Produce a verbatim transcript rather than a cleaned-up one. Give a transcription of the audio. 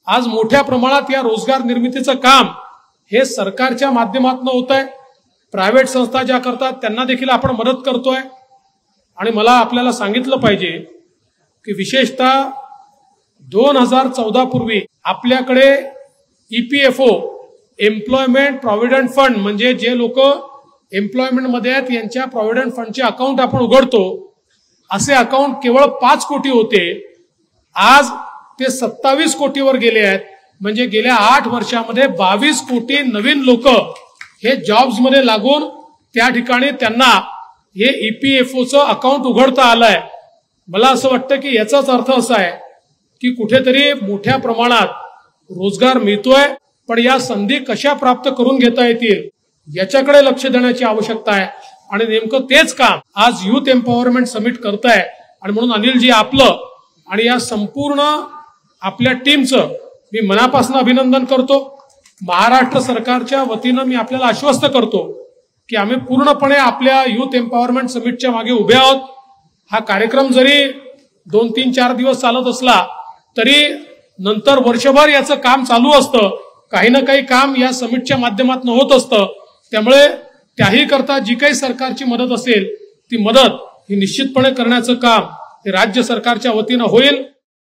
आज मोठ्या प्रमाणात या रोजगार निर्मितीचं काम हे सरकारच्या माध्यमातून होत आहे। प्रायव्हेट संस्था ज्या करतात त्यांना देखील आपण मदत करतोय। आणि मला आपल्याला सांगितलं पाहिजे की विशेषतः दोन हजार चौदा पूर्वी आपल्याकडे ईपीएफओ एम्प्लॉयमेंट प्रॉव्हिडंट फंड म्हणजे जे लोक एम्प्लॉयमेंट मध्ये आहेत यांच्या प्रॉव्हिडंट फंडचे अकाउंट आपण उघडतो असे अकाउंट केवळ पाच कोटी होते। आज ते सत्तावीस कोटीवर गेले आहेत। म्हणजे गेल्या आठ वर्षामध्ये बावीस कोटी नवीन लोक हे जॉब्स मध्ये लागून त्या ठिकाणी त्यांना हे ईपीएफओचं अकाउंट उघडता आलंय। मला असं वाटतं की याचाच अर्थ असा आहे की कुठेतरी मोठ्या प्रमाणात रोजगार मिळतोय, पण या संधी कशा प्राप्त करून घेता येतील याच्याकडे लक्ष देण्याची आवश्यकता आहे। आणि नेमकं तेच काम आज युथ एम्पॉवरमेंट समिट करताय। आणि म्हणून अनिलजी आपलं आणि या संपूर्ण आपल्या टीमचं मी मनापासून अभिनंदन करतो। महाराष्ट्र सरकारच्या वतीनं मी आपल्याला आश्वस्त करतो की आम्ही पूर्णपणे आपल्या युथ एम्पॉवरमेंट समिटच्या मागे उभे आहोत। हा कार्यक्रम जरी दोन तीन चार दिवस चालत असला तरी नंतर वर्षभर याचं काम चालू असतं। काही ना काही काम या समिटच्या माध्यमातून होत असतं। त्यामुळे त्याही करता जी काही सरकारची मदत असेल ती मदत ही निश्चितपणे करण्याचं काम हे राज्य सरकारच्या वतीनं होईल।